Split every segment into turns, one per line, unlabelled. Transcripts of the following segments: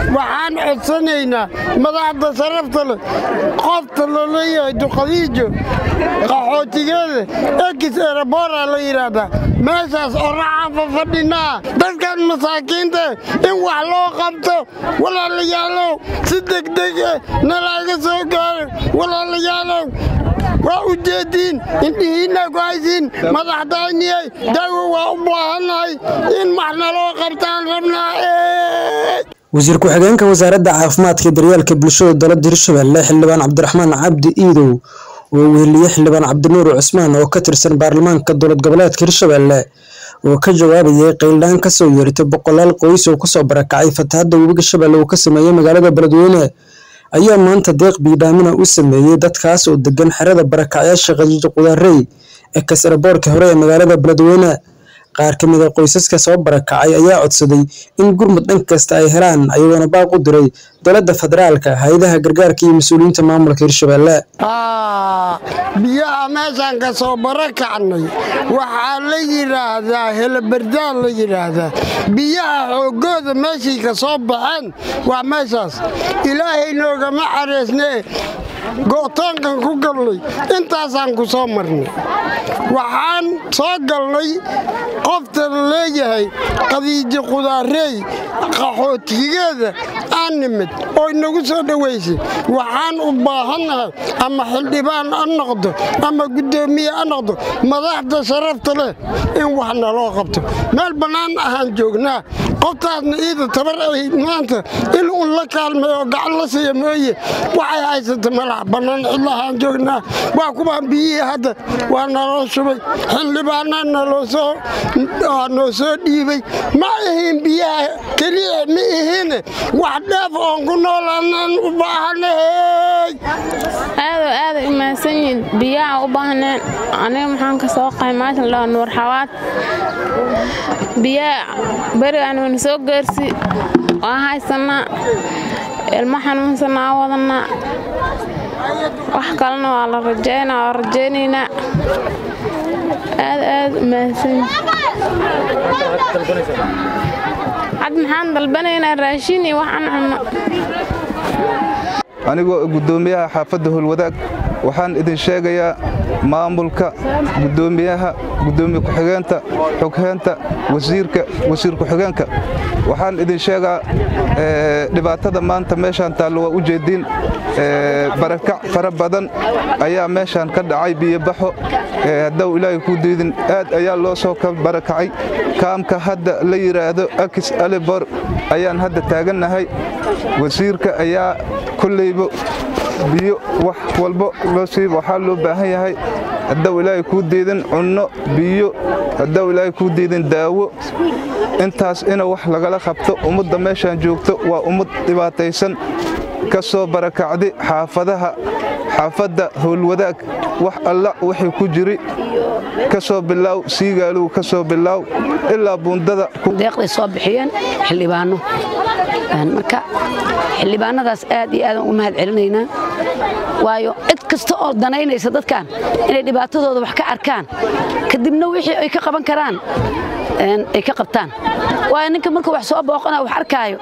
waxaan codsanaynaa madaxda sharafta leh qofta la leeyahay duqadiijo qaxootigeeda ekis erebora la yidhaahdaa meeshaas oraxaan fadhinaa dadkan masaakiinta in wax loo qabto walaalayaalow si degdeg nalaaga soo gaaro walaalayaalow waa u jeediin indhihiinna ku haysiin madaxdayniyay daawo waa u baahannahay in wax naloo qabtaan rabnaa
wasiir ku-xigeenka wasaaradda caafimaadka iyo daryeelka bulshada dowladda Hirshabelle xildhibaan Cabdiraxmaan Cabdi Iidow oo weheliyay xildhibaan Cabdinuur Cusmaan oo ka tirsan baarlamaanka dowlad goboleedka Hirshabelle oo ka jawaabayay qeyldaan ka soo yeertay boqolaal qoys oo ku soo barakacay fatahaadda webiga Shabeelle oo ka sameeyay magaalada Beledweyne ayaa maanta deeq biidhaamina u sameeyay dadkaas oo degan xerada barakacayaasha Qadiijo Qudaarey ee ka saraboorka hore ee magaalada Beledweyne qaar ka mid ah qoysaska soo barakacay ayaa codsaday in gurmad dhan kasta ay helaan ayagoona baaq u diray dowladda federaalka hay'adaha gargaarka iyo mas'uuliyiinta maamulka Hirshabelle
biyaha meeshan ka soo barakacnay waxaa la yiraahdaa helbardaan la yiraahdaa biyaha xoogooda meeshii ka soo baxeen waa meeshaas ilaahay nooga ma xareesnee gootoonkan ku galnay intaasaan ku soo marnay waxaan soo galnay qofta la leeyahay Qadiijo Qudaarey qaxootigeeda aan nimid oo inagu soo dhaweysay waxaan u baahanahay ama xildhibaan aan noqdo ama gudoomiye aan noqdo madaxda sharafta leh in wax naloo qabto meel banaan ahaan joognaa qoftaasna iyada tabar ay maanta in uu la kaalmeeyo gacan la siiyo mooye waxay haysataa malaha banaan ilaahaan joognaa waa kuwa biyihii hadda waa naloo shubay xildhibaanana noo soo dhiibay ma ahin biyaha kaliya ma ahin wax dheef oo ku noolaanaan u baahanahay
aad imaasanyin biyaha u baahnaan aniga maxaan ka soo qaymaashan loo nuur xawaad biyaha bari aan soo gaarsi oo haysana ilma xanuunsanaa wadana wax kalena waa la rajeynaa aad imaasan عد محان dalbanaynaa raashin iyo waxaan cunno
anigoo gudoomiyaha xaafadda Howlwadaag waxaan idin sheegayaa maamulka gudoomiyaha gudoomiye ku-xigeenka xoghaynta wasiir ku-xigeenka waxaan idin sheegaa dhibaatada maanta meeshan taalo waa u jeedin barakac fara badan ayaa meeshan ka dhacay biyo baxo hadduu ilaahay ku diidin aad ayaa loo soo ka barakacay kaamka hadda la yiraahdo Akis Alibor ayaan hadda taaganahay wasiirka ayaa kullayba biyo wax walba loo siib waxa loo baahan yahay hadduu ilaahay ku diidin cunno biyo hadduu ilaahay ku diidin daawo intaas ina wax lagala qabto ummadda meeshan joogto waa ummad dhibaataysan ka soo barakacday xaafadda Howlwadaag wax alla wixii ku jiri ka soo bilaaw siigaalow ka soo bilaaw ilaa buundada
deeqday soo bixiyeen xildhibaano marka xildhibaanadaas aad iyo aad u mahad celinaynaa waayo cid kasta oo danaynaysa dadkan inay dhibaatadooda wax ka arkaan kadibna wixii ay ka qaban karaan ay ka qabtaan waayo ninka markuu wax soo booqana wax arkaayo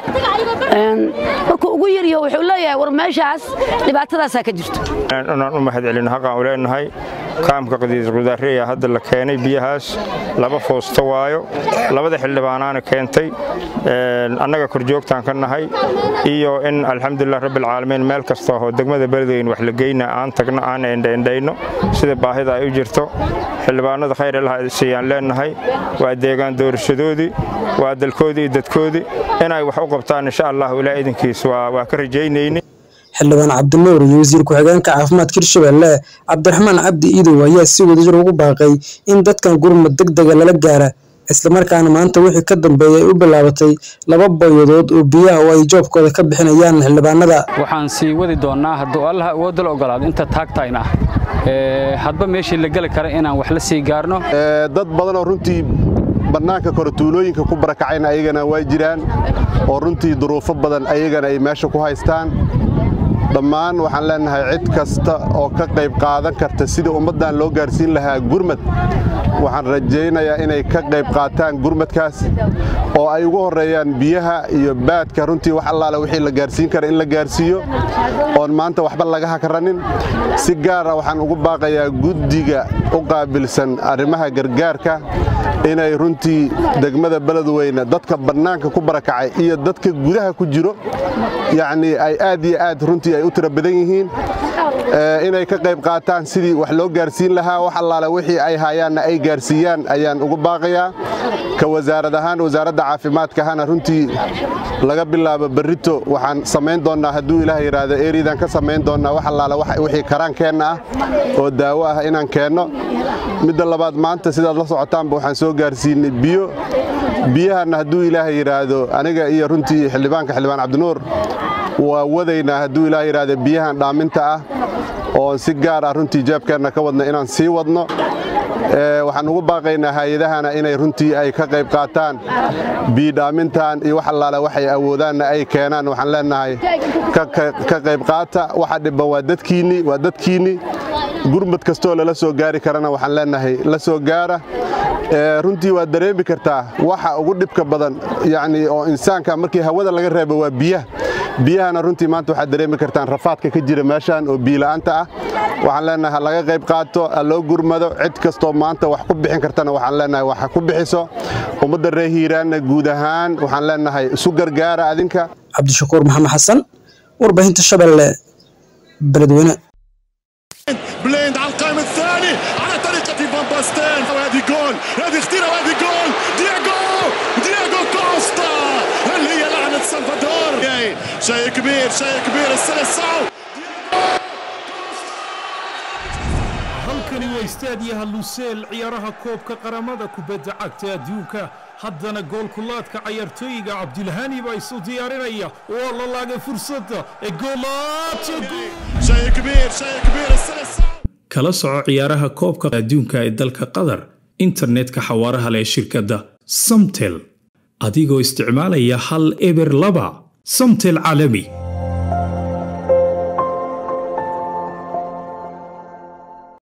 markuu ugu yariyo wuxuu leeyahay war meeshaas dhibaatadaas ka jirto
inaan u mahad celin xaqaan u leenahay kaamka Qadiijo Qudaarey hadda la keenay biyahaas laba foosto waayo labada xildhibaanaana keentay annaga korjoogtaan ka nahay iyo in alxamdulillah rabbil caalamiin meel kasta oo degmada Beledweyne wax la geynaa aan tagno aan indhayno sida baahida ay u jirto xildhibaanada khayr ilaha siiyaan leenahay waa deegaan doorashadoodii waa dalkoodii iyo dadkoodii inay wax u qabtaan insha Allah ilaahay idinkiisa waa ka rajaynayni
xildhibaan Cabdinuur iyo wasiir ku-xigeenka caafimaadka Hirshabelle Cabdiraxmaan Cabdi Iidow ayaa si wadajir ugu baaqay in dadkan gurmad degdeg lala gaaro isla markaana maanta wixii ka dambeeyay u bilaabatay laba boqodood oo biyaha oo ay joobkooda ka bixinayaan xildhibaanada
waxaan sii wadi doonaa haddii Allah uu dal ogolaado inta taagtayna hadba meeshii la gali karo inaan wax la sii gaarno
dad badan oo runtii banaanka kor tuulooyinka ku barakacayna ayagana way jiraan oo runtii duruufo badan ayagana ay meesha ku haystaan dhammaan waxaan leenahay cid kasta oo ka qayb qaadan karta sidii ummadan loo gaarsiin lahaa gurmad waxaan rajaynayaa inay ka qayb qaataan gurmadkaas oo ay ugu horeeyaan biyaha iyo baadka runtii wax allaale wixii la gaarsiin kara in la gaarsiiyo oon maanta waxba laga hakaranin si gaar ah waxaan ugu baaqayaa guddiga u qaabilsan arrimaha gargaarka inay runtii degmada Beledweyne dadka bannaanka ku barakacay iyo dadka gudaha ku jiro yacni ay aad iyo aad runtii ay u tira badan yihiin inay ka qayb qaataan sidii wax loo gaarsiin lahaa wax allaale wixii ay hayaanna ay gaarsiiyaan ayaan ugu baaqayaa ka wasaarad ahaan wasaaradda caafimaadka hana runtii laga bilaabo berrito waxaan samayn doonaa hadduu ilaahay yiraahdo eeridan ka samayn doonaa wax allaale wixii karaankeenna ah oo daawo ah inaan keenno midda labaad maanta sidaad la socotaanba waxaan soo gaarsiinay biyahana hadduu ilaahay yiraahdo aniga iyo runtii xildhibaan Cabdinuur waa wadaynaa hadduu ilaahay yiraahdo biyahan dhaaminta ah oo si gaar ah runtii jeebkeena ka wadna inaan sii wadno waxaan ugu baaqaynaa hay'adahana inay runtii ay ka qayb qaataan biidhaamintan iyo wax allaale waxay awoodaanna ay keenaan waxaan leenahay ka qayb qaata waxa dhiban waa dadkiinni gurmad kastoo lala soo gaari karana waxaan leenahay la soo gaara runtii waa dareemi kartaa waxa ugu dhibka badan yacni oo insaanka markii hawada laga reebo waa biyahana runtii maanta waxaad dareemi kartaan rafaadka ka jira meeshaan oo biila'aanta ah waxaan leenahay laga qayb qaato loo gurmado cid kastoo maanta wax ku bixin kartana waxaan leenahay wax ku bixiso ummadda reer Hiiraanna guud ahaan waxaan leenahay isu gargaara adinka
Cabdishakuur Maxamed Xasan warbaahinta Shabeelle Beledweyne
بليند على القائم الثاني على طريقة فان باستين وهذه جول هذه خطيرة وهذه جول دياغو كوستا اللي هي لعنة سلفادور شيء كبير السلسعو
halkani waa istaadiyaha Lusail ciyaaraha koobka qaramada kubadda cagta adduunka haddana goolkulaadka ciyaartooyga Cabdilhani baa isu diyaarinaya oo la laagay fursadda ee goolaadka
شيء كبير السلسعو
kala soco ciyaaraha koobka adduunka ee dalka Qatar internetka xawaaraha leh shirkadda Samtel adigoo isticmaalaya hal eber 2 Samtel caalami